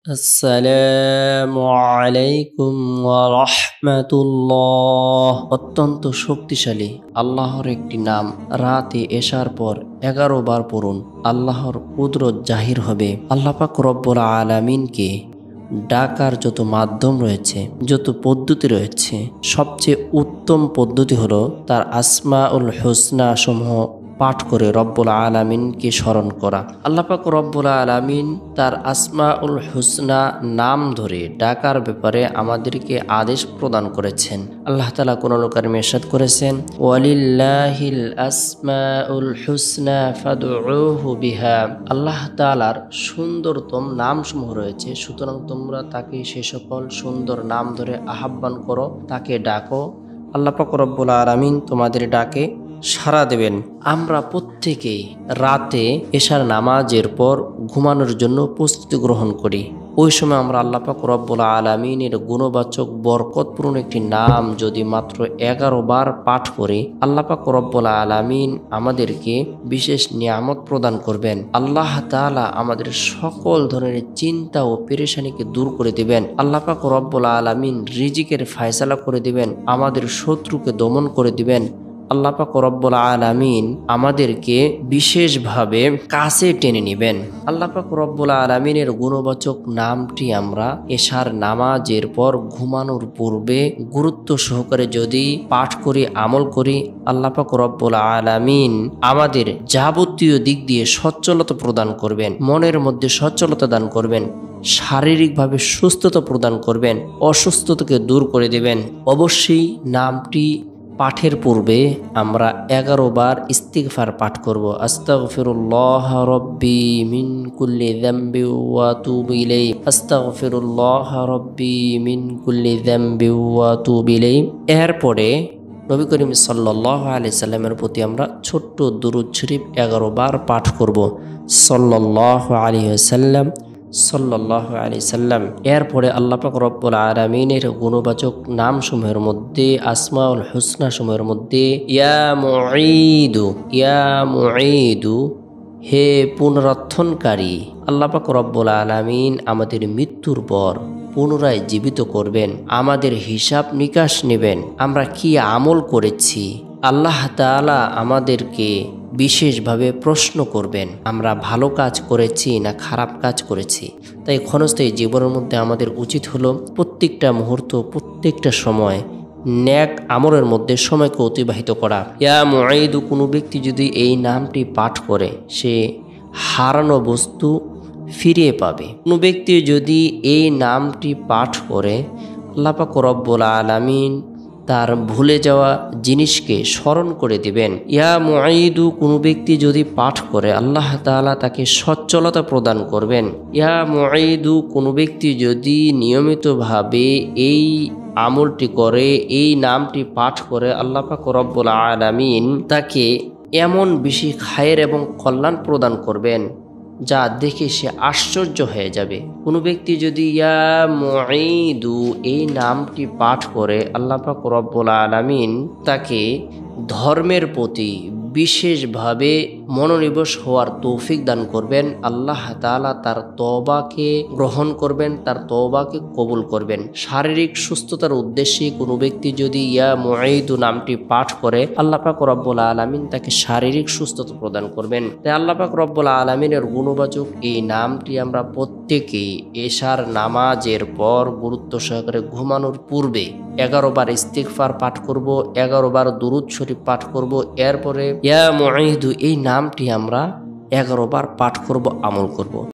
আসসালামু আলাইকুম ওয়া রাহমাতুল্লাহ। অত্যন্ত শক্তিশালী আল্লাহর একটি নাম রাতে এশার পর 11 বার পড়ুন। আল্লাহর কুদরত জাহির হবে। আল্লাহ পাক রব্বুল আলামিনকে ডাকার যত মাধ্যম রয়েছে, যত পদ্ধতি রয়েছে, সবচেয়ে উত্তম পদ্ধতি হলো তার আসমাউল হুসনা সমূহ পাঠ করে রব্বুল আলামিনকে স্মরণ করা। আল্লাহ পাক রব্বুল আলামিন তার আসমাউল হুসনা নাম ধরে ডাকার ব্যাপারে আমাদেরকে আদেশ প্রদান করেছেন। আল্লাহ তাআলা কোরআন কারীমে ইরশাদ করেছেন, ওয়ালিল্লাহিল আসমাউল হুসনা ফাদউহু বিহা। আল্লাহ তাআলার সুন্দরতম নামসমূহ রয়েছে, সুতরাং তোমরা তাকে সে সকল সুন্দর নাম ধরে আহ্বান করো, তাকে ডাকো। আল্লাহ পাক রব্বুল আলামিন তোমাদের ডাকে সাড়া দেবেন। আমরা প্রত্যেকেই রাতে এশার নামাজের পর ঘুমানোর জন্য প্রস্তুতি গ্রহণ করি। ওই সময় আমরা আল্লাহ পাক রব্বুল আলামিনের গুণবাচক বরকতপূর্ণ একটি নাম যদি মাত্র 11 বার পাঠ করি, আল্লাহ পাক রব্বুল আলামিন আমাদেরকে বিশেষ নিয়ামত প্রদান করবেন। আল্লাহ তাআলা আমাদের সকল ধরনের চিন্তা ও পেরেশানিকে দূর করে দিবেন। আল্লাহ পাক রব্বুল আলামিন রিজিকের ফয়সালা করে দিবেন, আমাদের শত্রুকে দমন করে দিবেন। আল্লাহ পাক রব্বুল আলামিন আমাদেরকে বিশেষভাবে কাছে টেনে নেবেন। আল্লাহ পাক রব্বুল আলামিনের গুণবাচক নামটি আমরা এশার নামাজের পর ঘুমানোর পূর্বে গুরুত্ব সহকারে যদি পাঠ করি, আমল করি, আল্লাহ পাক রব্বুল আলামিন আমাদের যাবতীয় দিক দিয়ে সচ্ছলতা প্রদান করবেন, মনের মধ্যে সচ্ছলতা দান করবেন, শারীরিকভাবে সুস্থতা প্রদান করবেন, অসুস্থতাকে দূর করে দেবেন। অবশ্যই নামটি পাঠের পূর্বে আমরা 11 বার ইস্তিগফার পাঠ করব। আস্তাগফিরুল্লাহ রব্বি মিন কুল্লি যামবি ওয়া আতুবু ইলাইহি, আস্তাগফিরুল্লাহ রব্বি মিন কুল্লি যামবি ওয়া আতুবু ইলাইহি। এরপরে নবী করিম সাল্লাল্লাহু আলাইহি সাল্লামের প্রতি আমরা ছোট্ট দুরূদ শরীফ 11 বার পাঠ করব। সাল্লাল্লাহু আলাইহি ওয়াসাল্লাম, সাল্লাল্লাহু আলাইহি সাল্লাম। এরপরে আল্লাহ পাক রব্বুল আলামিনের গুণবাচক নামসমূহের মধ্যে, আসমাউল হুসনা সমূহের মধ্যে ইয়া মুঈদু, ইয়া মুঈদু, হে পুনরুত্থানকারী। আল্লাহ পাক রব্বুল আলামিন আমাদের মৃত্যুর পর পুনরায় জীবিত করবেন, আমাদের হিসাব নিকাশ নেবেন, আমরা কি আমল করেছি আল্লাহ তাআলা আমাদেরকে বিশেষভাবে প্রশ্ন করবেন, আমরা ভালো কাজ করেছি না খারাপ কাজ করেছি। তাই ক্ষণস্থায়ী জীবনের মধ্যে আমাদের উচিত হলো প্রত্যেকটা মুহূর্ত, প্রত্যেকটা সময় নেক আমলের মধ্যে সময়কে অতিবাহিত করা। ইয়া মুঈদু, কোনো ব্যক্তি যদি এই নামটি পাঠ করে সে হারানো বস্তু ফিরিয়ে পাবে। কোনো ব্যক্তি যদি এই নামটি পাঠ করে আল্লাহ পাক রব্বুল আলামিন তার ভুলে যাওয়া জিনিসকে স্মরণ করে দিবেন। ইয়া মুঈদু, কোনো ব্যক্তি যদি পাঠ করে আল্লাহ তাআলা তাকে সচ্ছলতা প্রদান করবেন। ইয়া মুঈদু, কোনো ব্যক্তি যদি নিয়মিতভাবে এই আমলটি করে, এই নামটি পাঠ করে, আল্লাহ পাক রব্বুল আলামিন তাকে এমন বেশি খায়ের এবং কল্যাণ প্রদান করবেন যা দেখে সে আশ্চর্য হয়ে যাবে। কোনো ব্যক্তি যদি ইয়া মুঈদু এই নামটি পাঠ করে আল্লাহ পাক রব্বুল আলামিন তাকে ধর্মের প্রতি বিশেষভাবে মনোনিবেশ হওয়ার তৌফিক দান করবেন। আল্লাহ তাআলা তার তওবাকে গ্রহণ করবেন, তার তওবাকে কবুল করবেন। শারীরিক সুস্থতার উদ্দেশ্যে কোনো ব্যক্তি যদি ইয়া মুঈদু নামটি পাঠ করে আল্লাহ পাক রব্বুল আলামিন তাকে শারীরিক সুস্থতা প্রদান করবেন। তাই আল্লাহ পাক রব্বুল আলামিনের গুণবাচক এই নামটি আমরা প্রত্যেকেই এশার নামাজের পর গুরুত্ব সহকারে ঘুমানোর পূর্বে 11 বার ইস্তিগফার পাঠ করব, 11 বার দুরূদ শরীফ পাঠ করব। এরপরে ইয়া মুঈদু এই নামটি আমরা 11 বার পাঠ করব, আমল করব।